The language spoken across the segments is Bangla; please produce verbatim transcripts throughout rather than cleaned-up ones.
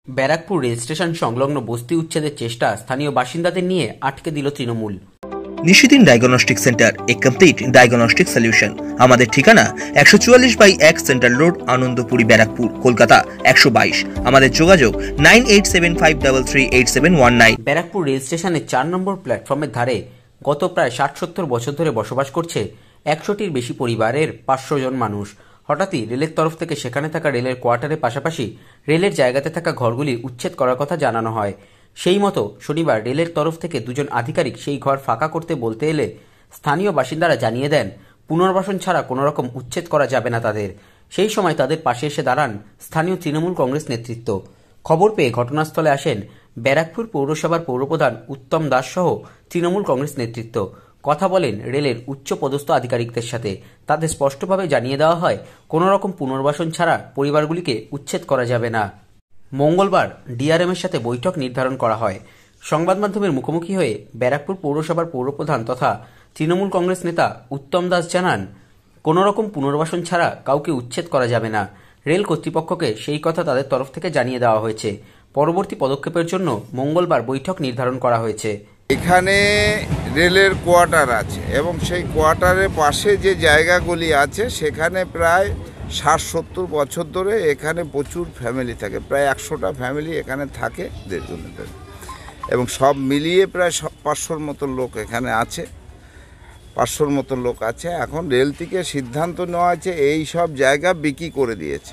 ব্যারাকপুর রেল স্টেশন সংলগ্ন বস্তি উচ্ছেদের চেষ্টা স্থানীয় বাসিন্দাদের নিয়ে আটকে দিল Trinamool. Nishidin diagnostic centre, a complete diagnostic solution. আমাদের ঠিকানা একশো চুয়াল্লিশ বাই এক সেন্ট্রাল রোড, আনন্দপুরি, ব্যারাকপুর, কলকাতা একশো বাইশ। আমাদের যোগাযোগ nine eight seven five three three eight seven one nine. Barrackpore rail স্টেশনের চার নম্বর প্ল্যাটফর্মের ধারে গত প্রায় ষাট সত্তর বছর ধরে বসবাস করছে একশোটির বেশি পরিবারের পাঁচশো জন মানুষ। হঠাৎই রেলের তরফ থেকে সেখানে থাকা রেলের কোয়ার্টারের পাশাপাশি রেলের জায়গাতে থাকা ঘরগুলি উচ্ছেদ করার কথা জানানো হয়। সেই মতো শনিবার রেলের তরফ থেকে দুজন আধিকারিক সেই ঘর ফাঁকা করতে বলতে এলে স্থানীয় বাসিন্দারা জানিয়ে দেন পুনর্বাসন ছাড়া কোনো রকম উচ্ছেদ করা যাবে না তাদের। সেই সময় তাদের পাশে এসে দাঁড়ান স্থানীয় তৃণমূল কংগ্রেস নেতৃত্ব। খবর পেয়ে ঘটনাস্থলে আসেন ব্যারাকপুর পৌরসভার পৌরপ্রধান উত্তম দাস সহ তৃণমূল কংগ্রেস নেতৃত্ব। কথা বলেন রেলের উচ্চ পদস্থ আধিকারিকদের সাথে। তাদের স্পষ্টভাবে জানিয়ে দেওয়া হয় কোনো রকম পুনর্বাসন ছাড়া পরিবারগুলিকে উচ্ছেদ করা যাবে না। মঙ্গলবার ডিআরএম এর সাথে বৈঠক নির্ধারণ করা হয়। সংবাদ মাধ্যমের মুখোমুখি হয়ে ব্যারাকপুর পৌরসভার পৌরপ্রধান তথা তৃণমূল কংগ্রেস নেতা উত্তম দাস জানান, কোনো রকম পুনর্বাসন ছাড়া কাউকে উচ্ছেদ করা যাবে না। রেল কর্তৃপক্ষকে সেই কথা তাদের তরফ থেকে জানিয়ে দেওয়া হয়েছে। পরবর্তী পদক্ষেপের জন্য মঙ্গলবার বৈঠক নির্ধারণ করা হয়েছে। এখানে রেলের কোয়ার্টার আছে এবং সেই কোয়ার্টারের পাশে যে জায়গাগুলি আছে সেখানে প্রায় ষাট সত্তর বছর ধরে এখানে প্রচুর ফ্যামিলি থাকে, প্রায় একশোটা ফ্যামিলি এখানে থাকে দেড়জনের, এবং সব মিলিয়ে প্রায় পাঁচশোর মতো লোক এখানে আছে পাঁচশোর মতো লোক আছে এখন রেল থেকে সিদ্ধান্ত নেওয়া আছে এই সব জায়গা বিক্রি করে দিয়েছে,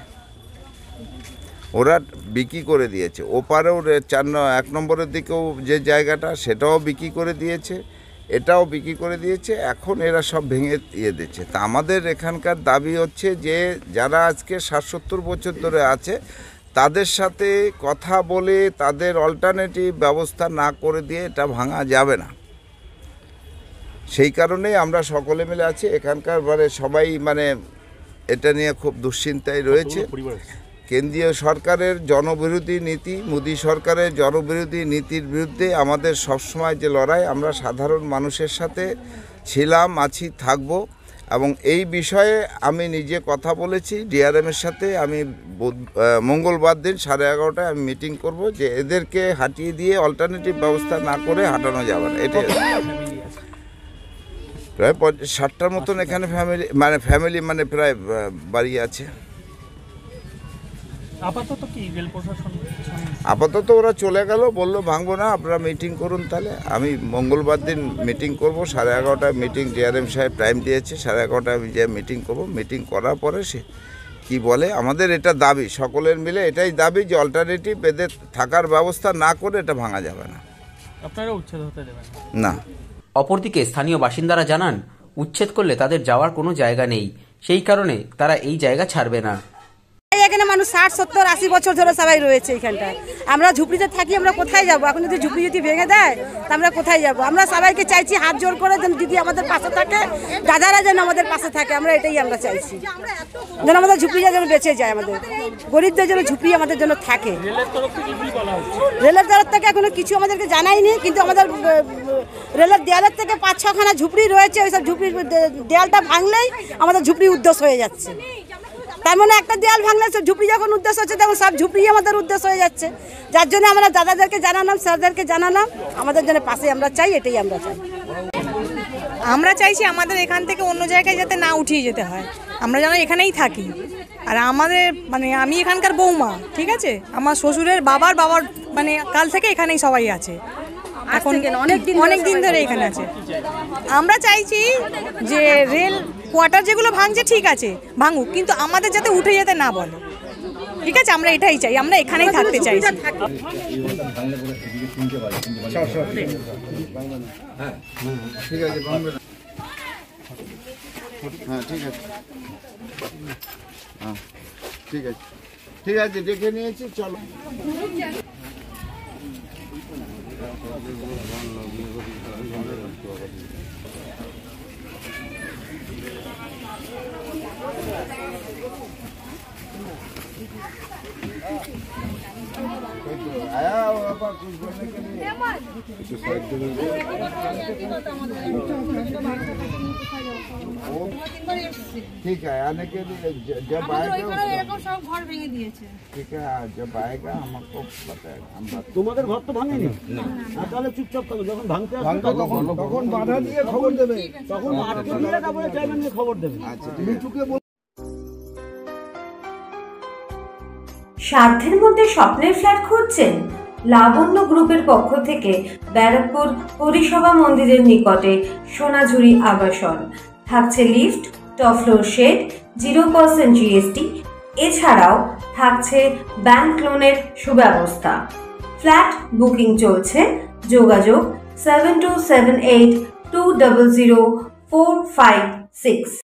ওরা বিক্রি করে দিয়েছে। ওপারেও চার এক নম্বরের দিকেও যে জায়গাটা সেটাও বিক্রি করে দিয়েছে, এটাও বিক্রি করে দিয়েছে। এখন এরা সব ভেঙে দিয়ে দিচ্ছে। তা আমাদের এখানকার দাবি হচ্ছে যে যারা আজকে ষাট সত্তর বছর ধরে আছে তাদের সাথে কথা বলে তাদের অল্টারনেটিভ ব্যবস্থা না করে দিয়ে এটা ভাঙা যাবে না। সেই কারণেই আমরা সকলে মিলে আছি এখানকার, মানে সবাই মানে এটা নিয়ে খুব দুশ্চিন্তায় রয়েছে। কেন্দ্রীয় সরকারের জনবিরোধী নীতি, মোদী সরকারের জনবিরোধী নীতির বিরুদ্ধে আমাদের সবসময় যে লড়াই, আমরা সাধারণ মানুষের সাথে ছিলাম, আছি, থাকব। এবং এই বিষয়ে আমি নিজে কথা বলেছি ডিআরএমের সাথে। আমি মঙ্গলবার দিন সাড়ে এগারোটায় আমি মিটিং করব যে এদেরকে হাঁটিয়ে দিয়ে অল্টারনেটিভ ব্যবস্থা না করে হাঁটানো যাবে না। এটাই প্রায় ষাটটার মতন এখানে ফ্যামিলি মানে ফ্যামিলি মানে প্রায় বাড়ি আছে। আপাতত কি রেল প্রশাসন আপাতত ওরা চলে গেল, বললো ভাঙবো না, আপনারা মিটিং করুন। তাহলে আমি মঙ্গলবার দিন মিটিং করব সাড়ে এগারোটায় মিটিং, ডিআরএম সাহেব টাইম দিয়েছে সাড়ে এগারোটায় আমি যে মিটিং করব। মিটিং করার পরে সে কী বলে, আমাদের এটা দাবি, সকলের মিলে এটাই দাবি যে অল্টারনেটিভ এদের থাকার ব্যবস্থা না করে এটা ভাঙা যাবে না। আপনারা উচ্ছেদ হতে দেবেন না। অপরদিকে স্থানীয় বাসিন্দারা জানান উচ্ছেদ করলে তাদের যাওয়ার কোনো জায়গা নেই, সেই কারণে তারা এই জায়গা ছাড়বে না। এখানে মানুষ ষাট সত্তর আশি বছর ধরে সবাই রয়েছে এখানটায়। আমরা ঝুপড়িতে থাকি, আমরা কোথায় যাবো? এখন যদি ঝুপড়ি যদি ভেঙে দেয় তা আমরা কোথায় যাবো? আমরা সবাইকে চাইছি হাত জোর করে যেন দিদি আমাদের পাশে থাকে, দাদারা যেন আমাদের পাশে থাকে। আমরা এটাই আমরা চাইছি, যেন আমাদের ঝুপড়িটা যেন বেঁচে যায়, আমাদের গরিবদের যেন ঝুপড়ি আমাদের জন্য থাকে। রেলের তরফ থেকে এখনো কিছু আমাদেরকে জানায়নি, কিন্তু আমাদের রেলের দেয়ালের থেকে পাঁচ ছখানা ঝুপড়ি রয়েছে। ওই সব ঝুপড়ির দেয়ালটা ভাঙলেই আমাদের ঝুপড়ি উদ্দেশ্য হয়ে যাচ্ছে। তার মানে একটা দেয়াল ভাঙলে ঝুপড়ি যখন উদ্দেশ্য হচ্ছে তখন সব ঝুপড়ি আমাদের উদ্দেশ্য হয়ে যাচ্ছে। যার জন্য আমরা দাদাদেরকে জানালাম, স্যারদেরকে জানালাম, আমাদের জন্য পাশে আমরা চাই, এটাই আমরা চাই। আমরা চাইছি আমাদের এখান থেকে অন্য জায়গায় যাতে না উঠিয়ে যেতে হয়, আমরা যেন এখানেই থাকি। আর আমাদের মানে আমি এখানকার বৌমা, ঠিক আছে, আমার শ্বশুরের বাবার বাবার মানে কাল থেকে এখানেই সবাই আছে, এখন অনেক দিন অনেক দিন ধরে এখানে আছে। আমরা চাইছি যে রেল কোয়ার্টার যেগুলো ভাঙছে ঠিক আছে ভাঙুক, কিন্তু আমাদের যাতে উঠে যেতে না বলে, ঠিক আছে, আমরা এটাই চাই, আমরা এখানেই থাকতে চাইছি। ঠিক আছে, হ্যাঁ ঠিক আছে, হ্যাঁ ঠিক আছে, ঠিক আছে, দেখে নিয়েছি, চলো। आया ठीक है, आने के लिए जब आएगा सब घर भेঙে দিয়েছে। ठीक है, जब आएगा हमको बताएगा। हम তোমাদের ঘর তো ভাঙেনি না, তাহলে চুপচাপ থাকো, যখন ভাঙতে আসবে তখন তখন বাধা দিয়ে খবর দেবে, তখন আটকে দিয়ে তারপরে চাইবেন যে খবর দেবে। আচ্ছা, মিঠুকে বল। সাধ্যের মধ্যে স্বপ্নের ফ্ল্যাট খুঁজছেন? লাবণ্য গ্রুপের পক্ষ থেকে ব্যারাকপুর পরিষেবা মন্দিরের নিকটে সোনাঝুরি আবাসন থাকছে lift, top floor shed, zero percent GST, এছাড়াও থাকছে ব্যাংক লোনের সুব্যবস্থা। ফ্ল্যাট বুকিং চলছে, যোগাযোগ seven two seven eight two zero zero four five six.